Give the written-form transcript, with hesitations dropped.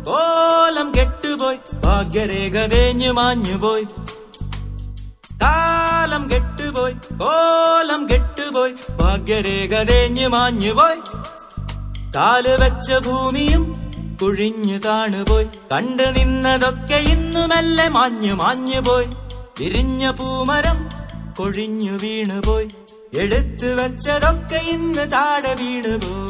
കോലം കെട്ടുപോയി ഭാഗ്യരേഖ തേഞ്ഞു മാഞ്ഞുപോയി. കാലം കെട്ടുപോയി കോലം കെട്ടുപോയി ഭാഗ്യരേഖ തേഞ്ഞു മാഞ്ഞുപോയി. കാല് വെച്ച ഭൂമിയും കുഴിഞ്ഞു കാണുപോയി. കണ്ടു നിന്നതൊക്കെ ഇന്നു മെല്ലെ മാഞ്ഞു മാഞ്ഞുപോയി. വിരിഞ്ഞ പൂമരം കൊഴിഞ്ഞു വീണുപോയി. എടുത്തു വെച്ചതൊക്കെ ഇന്ന് താഴെ വീണുപോയി.